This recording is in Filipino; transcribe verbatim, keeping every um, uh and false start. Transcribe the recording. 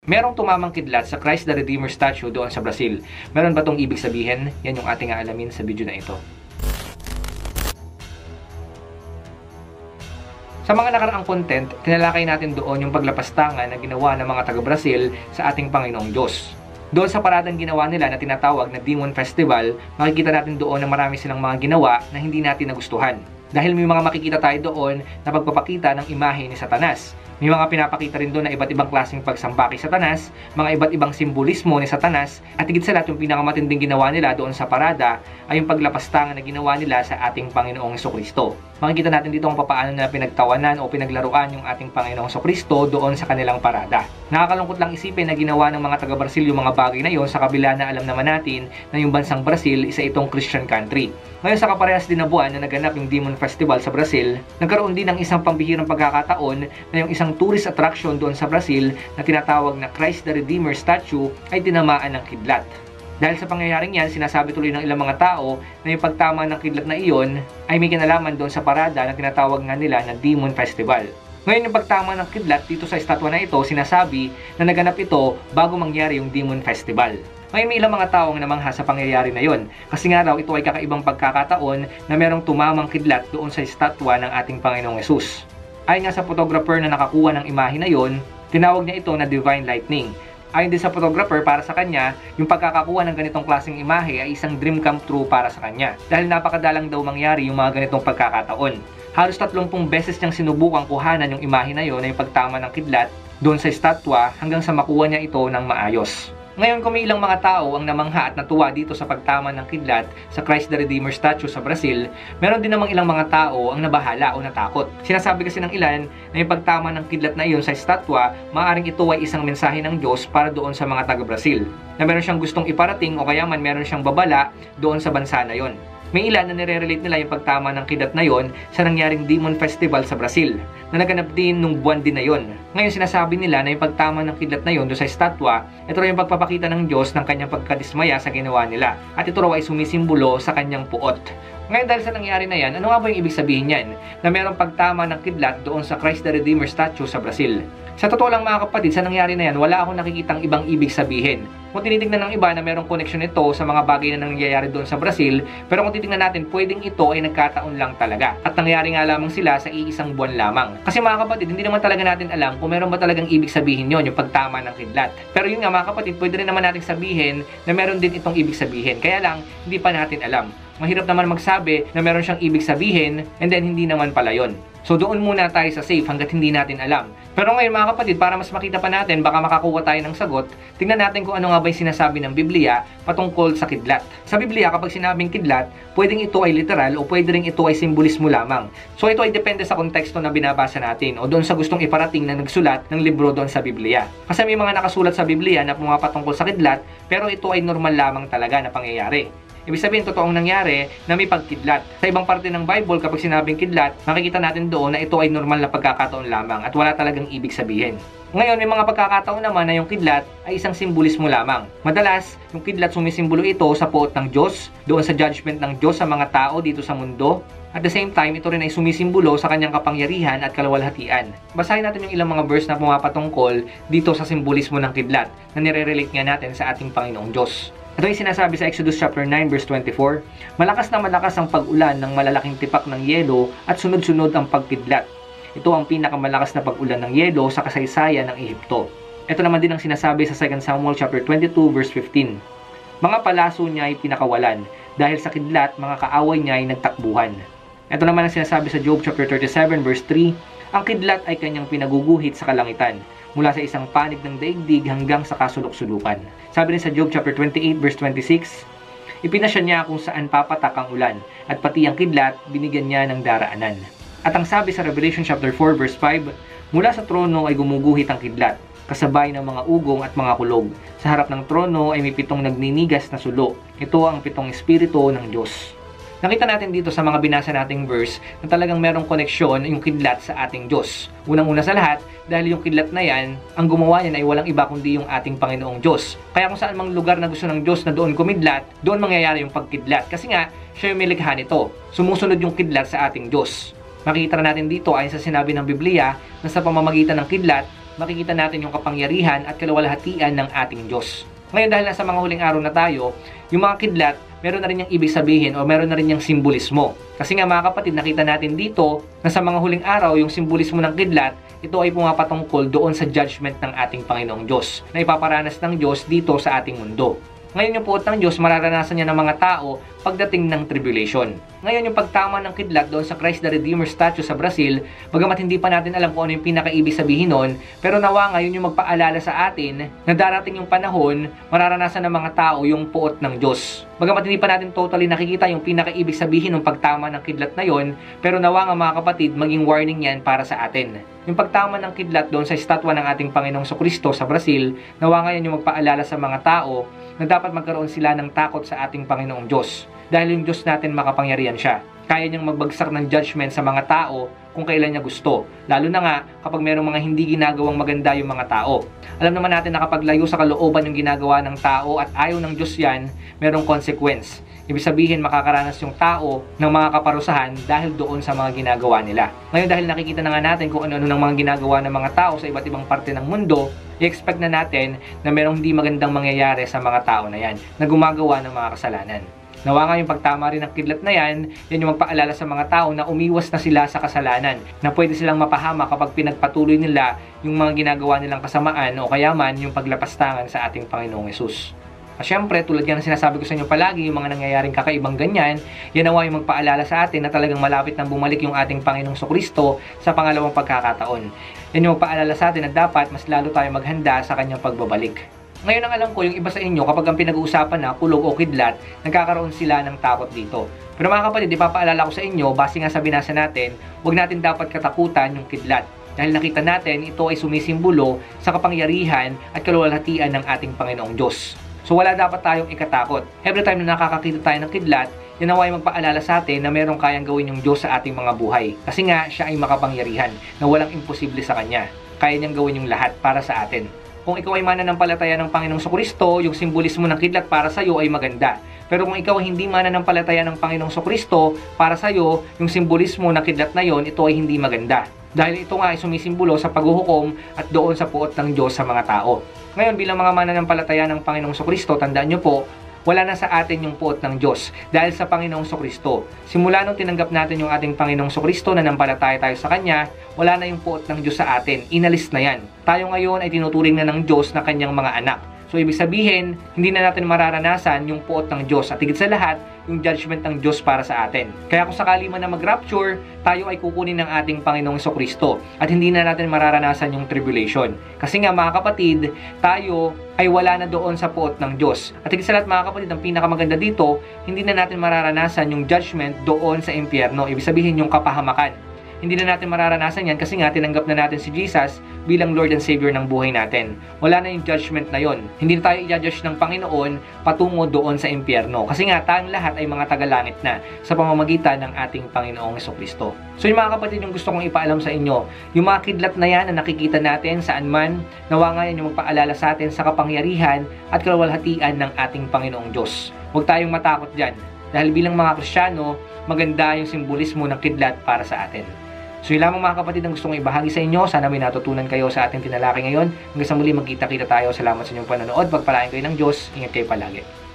Merong tumamang kidlat sa Christ the Redeemer statue doon sa Brazil. Meron ba itong ibig sabihin? Yan yung ating aalamin sa video na ito. Sa mga nakaraang content, tinalakay natin doon yung paglapastangan na ginawa ng mga taga-Brazil sa ating Panginoong Diyos. Doon sa paradang ginawa nila na tinatawag na Demon Festival, makikita natin doon na marami silang mga ginawa na hindi natin nagustuhan. Dahil may mga makikita tayo doon na pagpapakita ng imahe ni Satanas. May mga pinapakita rin doon na iba't ibang klaseng pagsamba kay Satanas, mga iba't ibang simbolismo ni Satanas, at higit sa lahat yung pinakamatinding ginawa nila doon sa parada ay yung paglapastangan na ginawa nila sa ating Panginoong Jesucristo. Makikita natin dito kung paano na pinagtawanan o pinaglaruan yung ating Panginoong Jesucristo doon sa kanilang parada. Nakakalungkot lang isipin na ginawa ng mga taga-Brazil yung mga bagay na yon sa kabila na alam naman natin na yung bansang Brazil isa itong Christian country. Ngayon sa kaparehas din na buwan na naganap yung Demon Festival sa Brazil, nagkaroon din ng isang pambihirang pagkakataon na yung isang tourist attraction doon sa Brazil na tinatawag na Christ the Redeemer statue ay tinamaan ng kidlat. Dahil sa pangyayaring yan, sinasabi tuloy ng ilang mga tao na yung pagtama ng kidlat na iyon ay may kinalaman doon sa parada na tinatawag nga nila na Demon Festival. Ngayon yung pagtama ng kidlat dito sa estatwa na ito, sinasabi na naganap ito bago mangyari yung Demon Festival. Ngayon may ilang mga tao ang namangha sa pangyayari na yon kasi nga raw ito ay kakaibang pagkakataon na merong tumamang kidlat doon sa estatwa ng ating Panginoong Hesus. Ayon nga sa photographer na nakakuha ng imahe na yon, tinawag niya ito na Divine Lightning. Ayon din sa photographer, para sa kanya, yung pagkakakuha ng ganitong klaseng imahe ay isang dream come true para sa kanya. Dahil napakadalang daw mangyari yung mga ganitong pagkakataon. Halos tatlumpung beses niyang sinubukang kuhanan yung imahe na yon na yung pagtama ng kidlat doon sa estatwa hanggang sa makuha niya ito ng maayos. Ngayon kung may ilang mga tao ang namangha at natuwa dito sa pagtama ng kidlat sa Christ the Redeemer statue sa Brazil, meron din namang ilang mga tao ang nabahala o natakot. Sinasabi kasi ng ilan na yung pagtama ng kidlat na iyon sa estatwa, maaaring ito ay isang mensahe ng Diyos para doon sa mga taga-Brazil, na meron siyang gustong iparating o kaya man meron siyang babala doon sa bansa na yon. May ilan na nire-relate nila yung pagtama ng kidlat na yon sa nangyaring Demon Festival sa Brazil, na naganap din nung buwan din na yon. Ngayon sinasabi nila na yung pagtama ng kidlat na yon doon sa estatwa, ito raw yung pagpapakita ng Diyos ng kanyang pagkadismaya sa ginawa nila, at ito raw ay sumisimbolo sa kanyang puot. Ngayon dahil sa nangyari na yan, ano nga ba yung ibig sabihin yan? Na merong pagtama ng kidlat doon sa Christ the Redeemer statue sa Brazil. Sa totoo lang mga kapatid, sa nangyari na yan, wala akong nakikitang ibang ibig sabihin. Kung tinitingnan ng iba na merong connection ito sa mga bagay na nangyayari doon sa Brazil, pero kung titingnan natin, pwedeng ito ay nagkataon lang talaga. At nangyari nga lamang sila sa iisang buwan lamang. Kasi mga kapatid, hindi naman talaga natin alam kung meron ba talagang ibig sabihin yon, yung pagtama ng kidlat. Pero yun nga mga kapatid, pwede rin naman natin sabihin na meron din itong ibig sabihin. Kaya lang, hindi pa natin alam. Mahirap naman magsabi na meron siyang ibig sabihin and then hindi naman pala yon. So doon muna tayo sa safe hanggat hindi natin alam. Pero ngayon mga kapatid, para mas makita pa natin, baka makakuha tayo ng sagot, tingnan natin kung ano nga ba yung sinasabi ng Biblia patungkol sa kidlat. Sa Biblia, kapag sinabing kidlat, pwedeng ito ay literal o pwede rin ito ay simbolismo lamang. So ito ay depende sa konteksto na binabasa natin o doon sa gustong iparating na nagsulat ng libro doon sa Biblia. Kasi may mga nakasulat sa Biblia na pumapatungkol sa kidlat, pero ito ay normal lamang talaga na pangyayari. Ibig sabihin, totoong nangyari na may pagkidlat. Sa ibang parte ng Bible, kapag sinabing kidlat, makikita natin doon na ito ay normal na pagkakataon lamang at wala talagang ibig sabihin. Ngayon, may mga pagkakataon naman na yung kidlat ay isang simbolismo lamang. Madalas, yung kidlat sumisimbolo ito sa puot ng Diyos, doon sa judgment ng Diyos sa mga tao dito sa mundo. At the same time, ito rin ay sumisimbolo sa kanyang kapangyarihan at kaluwalhatian. Basahin natin yung ilang mga verse na pumapatungkol dito sa simbolismo ng kidlat na nire-relate nga natin sa ating Panginoong Diyos. Ito yung sinasabi sa Exodus chapter nine verse twenty-four, malakas na malakas ang pag-ulan ng malalaking tipak ng yelo at sunod-sunod ang pagkidlat. Ito ang pinakamalakas na pag-ulan ng yelo sa kasaysayan ng Ehipto. Ito naman din ang sinasabi sa Second Samuel chapter twenty-two verse fifteen. Mga palaso niya ay pinakawalan, dahil sa kidlat mga kaaway niya ay nagtakbuhan. Ito naman ang sinasabi sa Job chapter thirty-seven verse three, ang kidlat ay kanyang pinaguguhit sa kalangitan, mula sa isang panig ng daigdig hanggang sa kasulok-sulukan. Sabi rin sa Job chapter twenty-eight verse twenty-six, ipinasya niya kung saan papatak ang ulan, at pati ang kidlat binigyan niya ng daraanan. At ang sabi sa Revelation chapter four verse five, mula sa trono ay gumuguhit ang kidlat, kasabay ng mga ugong at mga kulog. Sa harap ng trono ay may pitong nagninigas na sulo. Ito ang pitong espiritu ng Diyos. Nakita natin dito sa mga binasa nating verse na talagang merong koneksyon yung kidlat sa ating Diyos. Unang-una sa lahat, dahil yung kidlat na yan, ang gumawa niyan ay walang iba kundi yung ating Panginoong Diyos. Kaya kung saan mang lugar na gusto ng Diyos na doon kumidlat, doon mangyayari yung pagkidlat. Kasi nga, siya yung milikha nito. Sumusunod yung kidlat sa ating Diyos. Makikita natin dito ayon sa sinabi ng Biblia na sa pamamagitan ng kidlat, makikita natin yung kapangyarihan at kaluwalhatian ng ating Diyos. Ngayon, dahil nasa mga huling araw na tayo, yung mga kidlat, meron na rin yung ibig sabihin o meron na rin yung simbolismo. Kasi nga mga kapatid, nakita natin dito na sa mga huling araw, yung simbolismo ng kidlat, ito ay pumapatungkol doon sa judgment ng ating Panginoong Diyos na ipaparanas ng Diyos dito sa ating mundo. Ngayon yung puot ng Diyos, mararanasan niya ng mga tao pagdating ng tribulation. Ngayon yung pagtama ng kidlat doon sa Christ the Redeemer statue sa Brazil, bagamat hindi pa natin alam kung ano yung pinakaibig sabihin nun, pero nawa ngayon yung magpaalala sa atin na darating yung panahon, mararanasan ng mga tao yung puot ng Diyos. Bagamat hindi pa natin totally nakikita yung pinakaibig sabihin ng pagtama ng kidlat na yon, pero nawa nga mga kapatid, maging warning yan para sa atin. Yung pagtama ng kidlat doon sa estatwa ng ating Panginoong Kristo sa Brazil, nawa ngayon yung magpaalala sa mga tao na dapat magkaroon sila ng takot sa ating Panginoong Diyos. Dahil yung Diyos natin makapangyarihan siya. Kaya niyang magbagsak ng judgment sa mga tao kung kailan niya gusto. Lalo na nga kapag mayroong mga hindi ginagawang maganda yung mga tao. Alam naman natin na kapag layo sa kalooban yung ginagawa ng tao at ayaw ng Diyos yan, merong consequence. Ibig sabihin makakaranas yung tao ng mga kaparusahan dahil doon sa mga ginagawa nila. Ngayon dahil nakikita na nga natin kung ano-ano ng mga ginagawa ng mga tao sa iba't ibang parte ng mundo, i-expect na natin na merong hindi magandang mangyayari sa mga tao na yan na gumagawa ng mga kasalanan. Nawa nga yung pagtama rin ng kidlat na yan, yan yung magpaalala sa mga tao na umiwas na sila sa kasalanan, na pwede silang mapahama kapag pinagpatuloy nila yung mga ginagawa nilang kasamaan o kaya man yung paglapastangan sa ating Panginoong Hesus. At syempre, tulad yan ang sinasabi ko sa inyo palagi, yung mga nangyayaring kakaibang ganyan, yan nawa yung magpaalala sa atin na talagang malapit nang bumalik yung ating Panginoong Kristo sa pangalawang pagkakataon. Yan yung magpaalala sa atin na dapat mas lalo tayo maghanda sa kanyang pagbabalik. Ngayon ang alam ko, yung iba sa inyo, kapag ang pinag-uusapan na kulog o kidlat, nagkakaroon sila ng takot dito. Pero mga kapatid, ipapaalala ko sa inyo, base nga sa binasa natin, huwag natin dapat katakutan yung kidlat. Dahil nakita natin, ito ay sumisimbolo sa kapangyarihan at kaluwalhatian ng ating Panginoong Diyos. So wala dapat tayong ikatakot. Every time na nakakakita tayo ng kidlat, yan naway magpaalala sa atin na merong kayang gawin yung Diyos sa ating mga buhay. Kasi nga, siya ay makapangyarihan, na walang imposible sa Kanya. Kaya niyang gawin yung lahat para sa atin. Kung ikaw ay mananampalataya ng Panginoong Kristo, yung simbolismo ng kidlat para sa iyo ay maganda. Pero kung ikaw ay hindi mananampalataya ng Panginoong Kristo, para sa iyo, yung simbolismo ng kidlat na yon, ito ay hindi maganda. Dahil ito nga ay sumisimbolo sa paghuhukom at doon sa puot ng Diyos sa mga tao. Ngayon, bilang mga mananampalataya ng Panginoong Kristo, tandaan nyo po, wala na sa atin yung puot ng Diyos dahil sa Panginoong Kristo. Simula nung tinanggap natin yung ating Panginoong Kristo na nampalataya tayo sa Kanya, wala na yung puot ng Diyos sa atin. Inalis na yan. Tayo ngayon ay tinuturing na ng Diyos na Kanyang mga anak. So, ibig sabihin, hindi na natin mararanasan yung puot ng Diyos at higit sa lahat, yung judgment ng Diyos para sa atin. Kaya kung sakali man na mag-rapture, tayo ay kukunin ng ating Panginoong Kristo at hindi na natin mararanasan yung tribulation. Kasi nga mga kapatid, tayo ay wala na doon sa puot ng Diyos. At higit sa lahat mga kapatid, ang pinakamaganda dito, hindi na natin mararanasan yung judgment doon sa impyerno. Ibig sabihin yung kapahamakan. Hindi na natin mararanasan yan kasi nga tinanggap na natin si Jesus bilang Lord and Savior ng buhay natin. Wala na yung judgment na yon. Hindi na tayo i-judge ng Panginoon patungo doon sa impyerno. Kasi nga tayong lahat ay mga tagalangit na sa pamamagitan ng ating Panginoong Jesucristo. So yung mga kapatid, yung gusto kong ipaalam sa inyo, yung mga kidlat na yan na nakikita natin saan man, nawa nga yan yung magpaalala sa atin sa kapangyarihan at kaluwalhatian ng ating Panginoong Diyos. Huwag tayong matakot dyan. Dahil bilang mga Kristiyano, maganda yung simbolismo ng kidlat para sa atin. So yun lamang mga kapatid ang gusto kong ibahagi sa inyo. Sana may natutunan kayo sa ating tinalaki ngayon. Hanggang sa muli magkita-kita tayo. Salamat sa inyong panonood. Pagpalain kayo ng Diyos. Ingat kayo palagi.